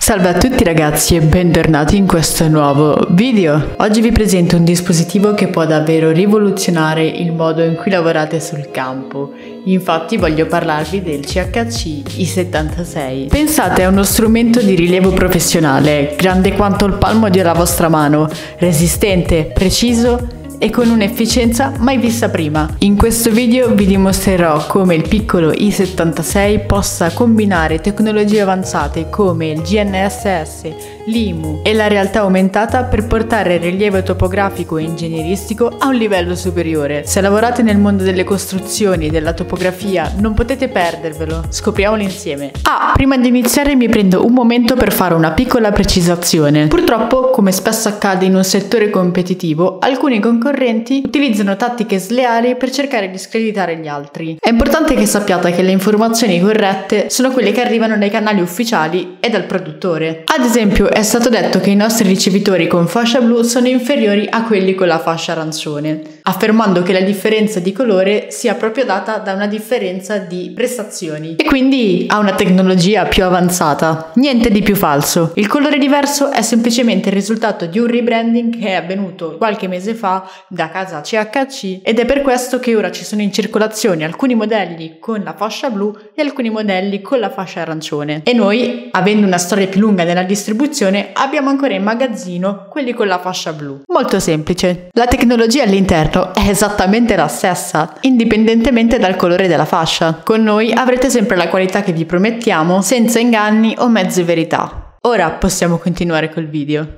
Salve a tutti ragazzi e bentornati in questo nuovo video. Oggi vi presento un dispositivo che può davvero rivoluzionare il modo in cui lavorate sul campo. Infatti voglio parlarvi del CHC I76. Pensate a uno strumento di rilievo professionale, grande quanto il palmo della vostra mano, resistente, preciso e con un'efficienza mai vista prima. In questo video vi dimostrerò come il piccolo I76 possa combinare tecnologie avanzate come il GNSS, l'IMU e la realtà aumentata per portare il rilievo topografico e ingegneristico a un livello superiore. Se lavorate nel mondo delle costruzioni e della topografia non potete perdervelo, scopriamolo insieme. Prima di iniziare mi prendo un momento per fare una piccola precisazione. Purtroppo, come spesso accade in un settore competitivo, alcuni concorrenti utilizzano tattiche sleali per cercare di screditare gli altri. È importante che sappiate che le informazioni corrette sono quelle che arrivano dai canali ufficiali e dal produttore. Ad esempio, è stato detto che i nostri ricevitori con fascia blu sono inferiori a quelli con la fascia arancione, affermando che la differenza di colore sia proprio data da una differenza di prestazioni e quindi a una tecnologia più avanzata. Niente di più falso. Il colore diverso è semplicemente il risultato di un rebranding che è avvenuto qualche mese fa da casa CHC ed è per questo che ora ci sono in circolazione alcuni modelli con la fascia blu e alcuni modelli con la fascia arancione. E noi, avendo una storia più lunga nella distribuzione, abbiamo ancora in magazzino quelli con la fascia blu. Molto semplice. La tecnologia all'interno è esattamente la stessa, indipendentemente dal colore della fascia. Con noi avrete sempre la qualità che vi promettiamo, senza inganni o mezze verità. Ora possiamo continuare col video.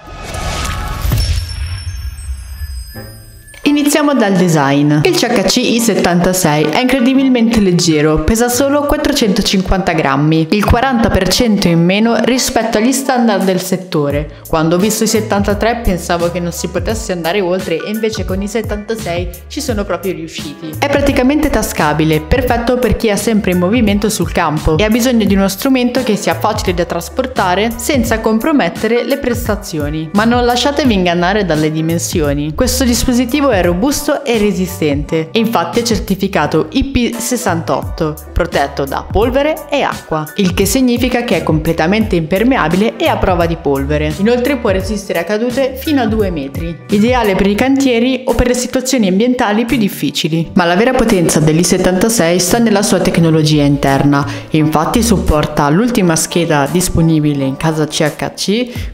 Iniziamo dal design. Il CHC I76 è incredibilmente leggero, pesa solo 450 grammi, il 40% in meno rispetto agli standard del settore. Quando ho visto i 73 pensavo che non si potesse andare oltre e invece con i 76 ci sono proprio riusciti. È praticamente tascabile, perfetto per chi è sempre in movimento sul campo e ha bisogno di uno strumento che sia facile da trasportare senza compromettere le prestazioni. Ma non lasciatevi ingannare dalle dimensioni. Questo dispositivo è robusto e resistente e infatti è certificato IP68, protetto da polvere e acqua, il che significa che è completamente impermeabile e a prova di polvere. Inoltre può resistere a cadute fino a 2 metri, ideale per i cantieri o per le situazioni ambientali più difficili. Ma la vera potenza dell'I76 sta nella sua tecnologia interna, infatti supporta l'ultima scheda disponibile in casa CHC,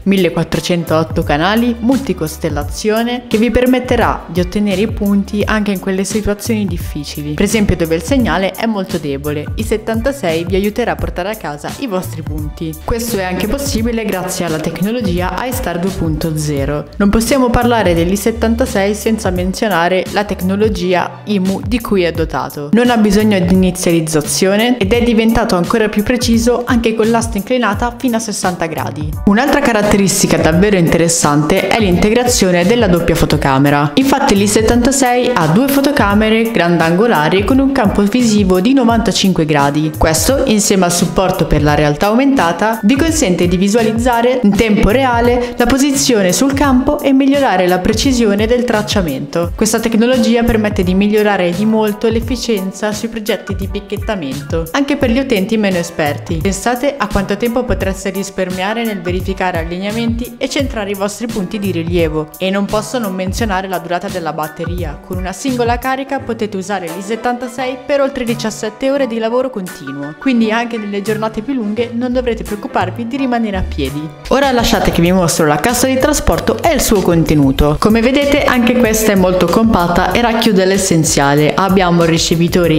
1408 canali, multicostellazione, che vi permetterà di ottenere i punti anche in quelle situazioni difficili, per esempio dove il segnale è molto debole. I 76 vi aiuterà a portare a casa i vostri punti. Questo è anche possibile grazie alla tecnologia iStar 2.0. Non possiamo parlare dell'I76 senza menzionare la tecnologia IMU di cui è dotato. Non ha bisogno di inizializzazione ed è diventato ancora più preciso anche con l'asta inclinata fino a 60 gradi. Un'altra caratteristica davvero interessante è l'integrazione della doppia fotocamera. Infatti l'I76 ha 2 fotocamere grandangolari con un campo visivo di 95 gradi. Questo, insieme al supporto per la realtà aumentata, vi consente di visualizzare in tempo reale la posizione sul campo e migliorare la precisione del tracciamento. Questa tecnologia permette di migliorare di molto l'efficienza sui progetti di picchettamento, anche per gli utenti meno esperti. Pensate a quanto tempo potreste risparmiare nel verificare allineamenti e centrare i vostri punti di rilievo. E non posso non menzionare la durata della batteria. Con una singola carica potete usare l'I76 per oltre 17 ore di lavoro continuo, quindi anche nelle giornate più lunghe non dovrete preoccuparvi di rimanere a piedi. Ora lasciate che vi mostro la cassa di trasporto e il suo contenuto. Come vedete anche questa è molto compatta e racchiude l'essenziale. Abbiamo il ricevitore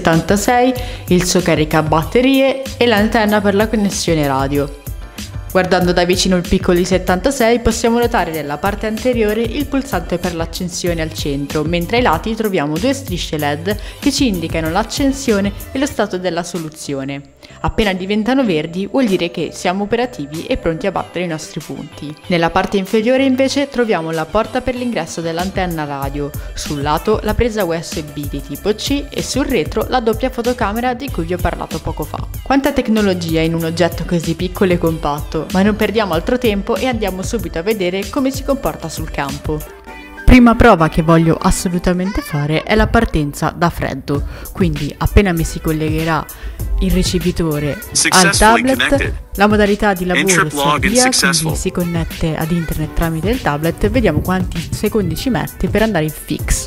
I76, il suo caricabatterie e l'antenna per la connessione radio. Guardando da vicino il piccolo I76 possiamo notare nella parte anteriore il pulsante per l'accensione al centro, mentre ai lati troviamo 2 strisce LED che ci indicano l'accensione e lo stato della soluzione. Appena diventano verdi vuol dire che siamo operativi e pronti a battere i nostri punti. Nella parte inferiore invece troviamo la porta per l'ingresso dell'antenna radio, sul lato la presa USB di tipo C e sul retro la doppia fotocamera di cui vi ho parlato poco fa. Quanta tecnologia in un oggetto così piccolo e compatto, ma non perdiamo altro tempo e andiamo subito a vedere come si comporta sul campo. Prima prova che voglio assolutamente fare è la partenza da freddo, quindi appena mi si collegherà il ricevitore al tablet, la modalità di lavoro si avvia, quindi si connette ad internet tramite il tablet, vediamo quanti secondi ci mette per andare in fix.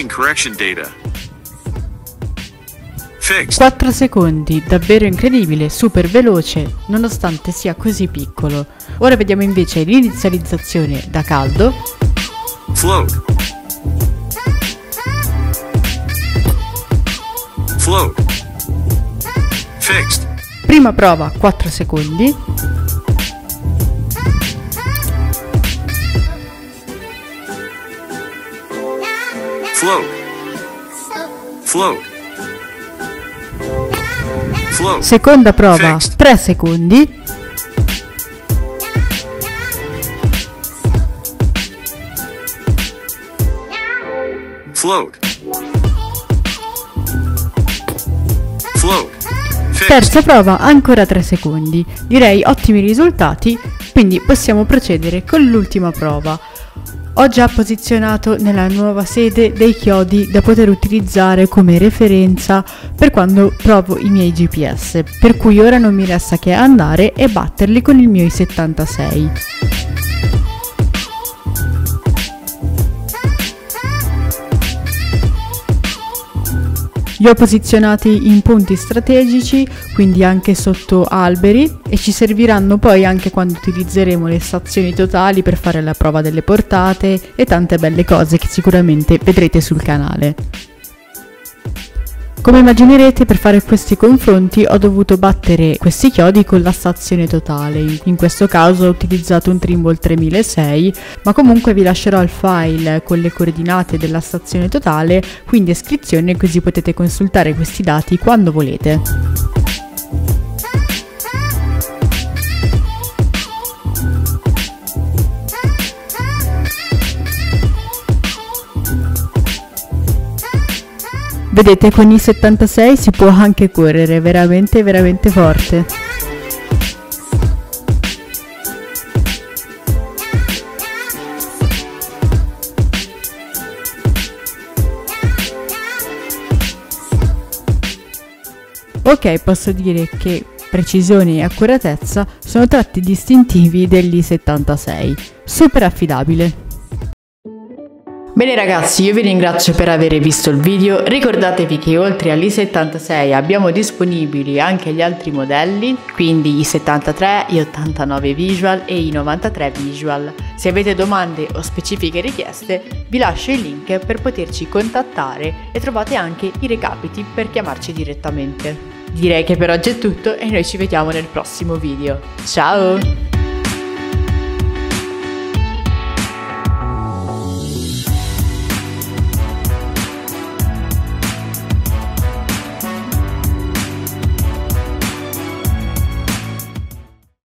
4 secondi, davvero incredibile, super veloce, nonostante sia così piccolo. Ora vediamo invece l'inizializzazione da caldo. Float. Fixed. Prima prova 4 secondi. Float. Seconda prova 3 secondi. Float. Terza prova ancora 3 secondi. Direi ottimi risultati, quindi possiamo procedere con l'ultima prova. Ho già posizionato nella nuova sede dei chiodi da poter utilizzare come referenza per quando provo i miei GPS, per cui ora non mi resta che andare e batterli con il mio i76. Li ho posizionati in punti strategici, quindi anche sotto alberi, e ci serviranno poi anche quando utilizzeremo le stazioni totali per fare la prova delle portate e tante belle cose che sicuramente vedrete sul canale. Come immaginerete, per fare questi confronti ho dovuto battere questi chiodi con la stazione totale. In questo caso ho utilizzato un Trimble 3006, ma comunque vi lascerò il file con le coordinate della stazione totale qui in descrizione, così potete consultare questi dati quando volete. Vedete, con i 76 si può anche correre veramente forte. Ok, posso dire che precisione e accuratezza sono tratti distintivi degli 76. Super affidabile. Bene ragazzi, io vi ringrazio per aver visto il video. Ricordatevi che oltre all'i76 abbiamo disponibili anche gli altri modelli, quindi i 73, i 89 visual e i 93 visual. Se avete domande o specifiche richieste vi lascio il link per poterci contattare e trovate anche i recapiti per chiamarci direttamente. Direi che per oggi è tutto e noi ci vediamo nel prossimo video. Ciao!